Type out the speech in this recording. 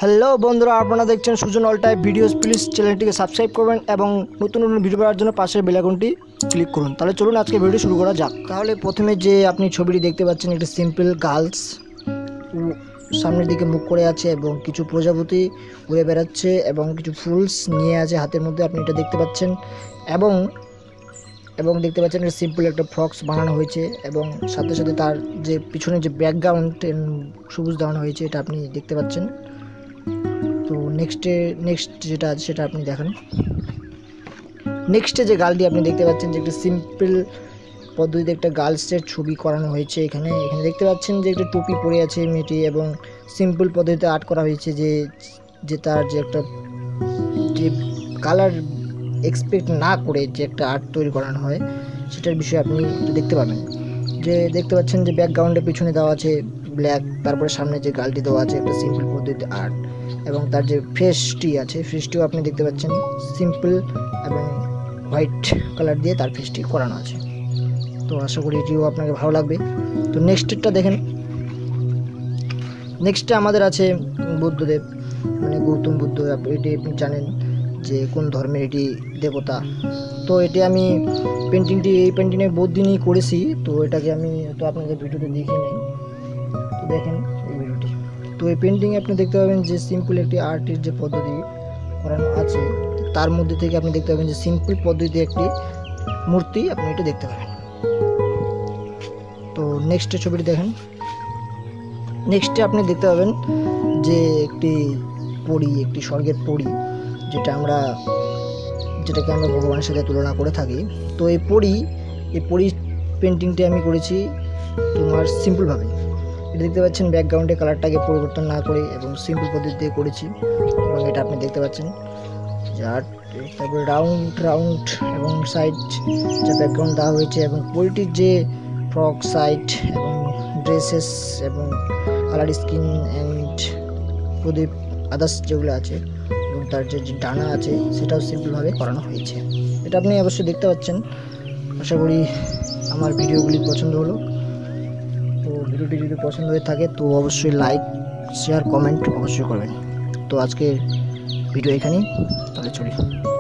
Hello বন্ধুরা, আপনারা দেখছেন Sujan all type videos. Please চ্যানেলটিকে সাবস্ক্রাইব করবেন এবং নতুন নতুন ভিডিও পাওয়ার জন্য পাশের বেল আইকনটি ক্লিক করুন। তাহলে চলুন আজকে ভিডিও শুরু করা যাক। তাহলে প্রথমে যে আপনি ছবিটি দেখতে পাচ্ছেন, একটি সিম্পল গার্লস সামনের দিকে মুখ করে আছে এবং কিছু প্রজাপতি উড়ে বেড়াচ্ছে এবং কিছু ফুলস নিয়ে আছে হাতের মধ্যে, আপনি এটা দেখতে পাচ্ছেন। এবং দেখতে পাচ্ছেন এটা সিম্পল একটা ফ্রক্স বানানো হয়েছে এবং সাথে সাথে তার যে পিছনে যে ব্যাকগ্রাউন্ড সবুজ দেওয়ানো হয়েছে, এটা আপনি দেখতে পাচ্ছেন। তো নেক্সট যেটা আছে সেটা আপনি দেখেন। নেক্সটে যে গার্লটি আপনি দেখতে পাচ্ছেন যে একটা সিম্পল পদ্ধতিতে একটা গার্লসের ছবি করানো হয়েছে। এখানে দেখতে পাচ্ছেন যে একটা টুপি পরে আছে মেয়েটি এবং সিম্পল পদ্ধতিতে আর্ট করা হয়েছে যে তার যে একটা যে কালার এক্সপেক্ট না করে যে একটা আর্ট তৈরি করানো হয়, সেটার বিষয়ে আপনি দেখতে পাবেন। যে দেখতে পাচ্ছেন যে ব্যাকগ্রাউন্ডের পিছনে দেওয়া আছে ব্ল্যাক, তারপরে সামনে যে গার্লটি দেওয়া আছে একটা সিম্পল পদ্ধতিতে আর্ট, এবং তার যে ফেসটি আছে ফেসটিও আপনি দেখতে পাচ্ছেন সিম্পল এবং হোয়াইট কালার দিয়ে তার ফেসটি করানো আছে। তো আশা করি এটিও আপনাকে ভালো লাগবে। তো নেক্সটটা দেখেন। নেক্সটে আমাদের আছে বুদ্ধদেব, মানে গৌতম বুদ্ধ। এটি আপনি জানেন যে কোন ধর্মের এটি দেবতা। তো এটি আমি এই পেন্টিংয়ে বহুত দিনই করেছি, তো এটাকে আমি তো আপনাদের ভিডিওতে দেখিয়ে নেই। তো দেখেন এই ভিডিওটি। তো এই পেন্টিংয়ে আপনি দেখতে পাবেন যে সিম্পল একটি আর্টের যে পদ্ধতি করানো আছে, তার মধ্যে থেকে আপনি দেখতে পাবেন যে সিম্পল পদ্ধতিতে একটি মূর্তি আপনি এটা দেখতে পাবেন। তো নেক্সটের ছবিটি দেখেন। নেক্সটে আপনি দেখতে পাবেন যে একটি পরী, একটি স্বর্গের পরী, যেটাকে আমরা ভগবানের সাথে তুলনা করে থাকি। তো এই পরী পেন্টিংটি আমি করেছি তোমার সিম্পলভাবে। এটা দেখতে পাচ্ছেন ব্যাকগ্রাউন্ডে কালারটাকে পরিবর্তন না করে এবং সিম্পল পদ্ধতিতে করেছি, এবং এটা আপনি দেখতে পাচ্ছেন। তারপরে রাউন্ড এবং সাইড যে ব্যাকগ্রাউন্ড দেওয়া হয়েছে, এবং পরীটির যে ফ্রক সাইড এবং ড্রেসেস এবং কালার স্কিন অ্যান্ড প্রদীপ আদার্স যেগুলো আছে এবং তার যে ডানা আছে সেটাও সিম্পলভাবে করানো হয়েছে। এটা আপনি অবশ্যই দেখতে পাচ্ছেন। আশা করি আমার ভিডিওগুলি পছন্দ হলো। তো ভিডিওটি যদি পছন্দ হয়ে থাকে তো অবশ্যই লাইক, শেয়ার, কমেন্ট অবশ্যই করবেন। তো আজকের ভিডিও এখানেই, তাহলে চলি।